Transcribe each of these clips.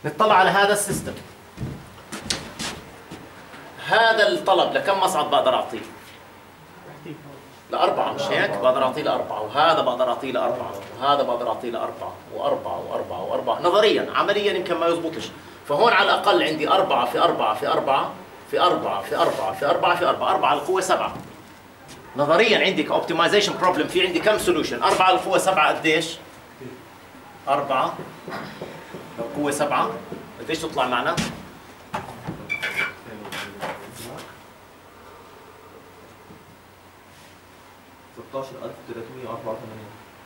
نطلع على هذا السيستم. هذا الطلب لكم مصعد بقدر اعطيه؟ لأربعة، مش هيك؟ بقدر اعطيه لأربعة، وهذا بقدر اعطيه لأربعة، وهذا بقدر اعطيه لأربعة، وأربعة وأربعة وأربعة. نظريا، عمليا يمكن ما يزبطش. فهون على الأقل عندي 4 في 4 في 4 في 4 في 4 في 4 في 4، 4 على القوة 7. نظريا عندي كاوبتمايزيشن بروبلم في عندي كم سولوشن؟ 4 على القوة 7 قديش؟ 4 القوة 7 قديش تطلع معنا؟ 16384.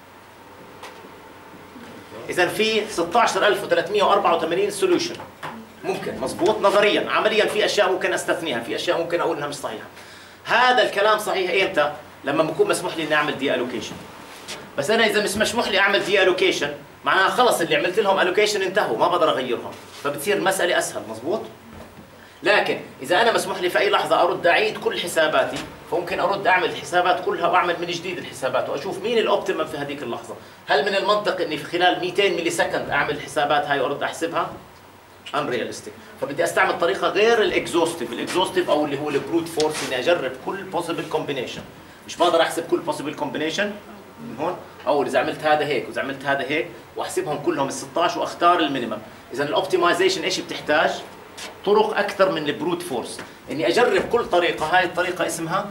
إذا في 16384 سولوشن ممكن، مضبوط نظريا. عمليا في اشياء ممكن استثنيها، في اشياء ممكن اقول انها مش صحيحه. هذا الكلام صحيح امتى؟ لما بكون مسموح لي اني اعمل دي الوكيشن. بس انا اذا مش مسموح لي اعمل دي الوكيشن معناها خلص اللي عملت لهم الوكيشن انتهوا، ما بقدر اغيرهم، فبتصير المساله اسهل، مضبوط؟ لكن اذا انا مسموح لي في اي لحظه ارد اعيد كل حساباتي، فممكن ارد اعمل الحسابات كلها واعمل من جديد الحسابات واشوف مين الاوبتيمم في هذيك اللحظه. هل من المنطق اني في خلال 200 ملي سكند اعمل الحسابات هاي وارد احسبها؟ unrealistic. فبدي استعمل طريقه غير الاكزوستيف او اللي هو البروت فورس، اني اجرب كل possible combination. مش بقدر احسب كل possible combination من هون، او اذا عملت هذا هيك واذا عملت هذا هيك واحسبهم كلهم ال 16 واختار المينيمم. اذا الاوبتمايزيشن ايش بتحتاج؟ طرق اكثر من البروت فورس، اني اجرب كل طريقه. هاي الطريقه اسمها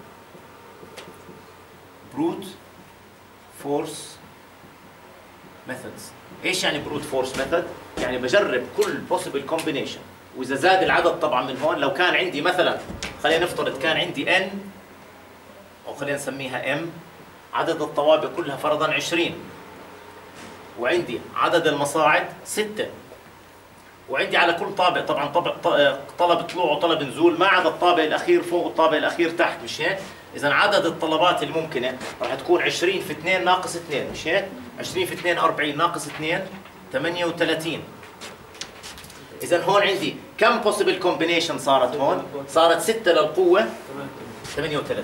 بروت فورس ميثودز. ايش يعني بروت فورس ميثود؟ يعني بجرب كل possible combination، واذا زاد العدد طبعا من هون، لو كان عندي مثلا خلينا نفترض كان عندي n او خلينا نسميها m، عدد الطوابق كلها فرضا 20، وعندي عدد المصاعد 6، وعندي على كل طابق طبعا طلب طلوع وطلب نزول، ما عدا الطابق الاخير فوق والطابق الاخير تحت، مش هيك؟ اذا عدد الطلبات الممكنه راح تكون 20 في 2 ناقص 2، مش هيك؟ 20 في 2 40 ناقص 2 38. اذا هون عندي كم possible combination صارت هون؟ صارت 6 للقوه 38.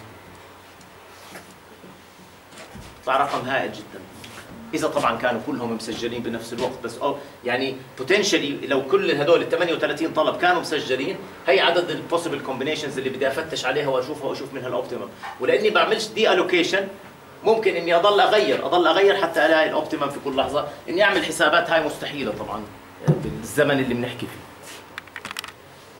طلع رقم هائل جدا. إذا طبعا كانوا كلهم مسجلين بنفس الوقت، بس أو يعني بوتنشلي لو كل هذول ال 38 طلب كانوا مسجلين، هي عدد البوسيبل كومبينيشنز اللي بدي افتش عليها واشوفها واشوف منها الاوبتيمم. ولاني بعملش دي الوكيشن ممكن اني اضل اغير حتى الاقي الاوبتيمم في كل لحظه. اني اعمل حسابات هاي مستحيله طبعا بالزمن اللي بنحكي فيه.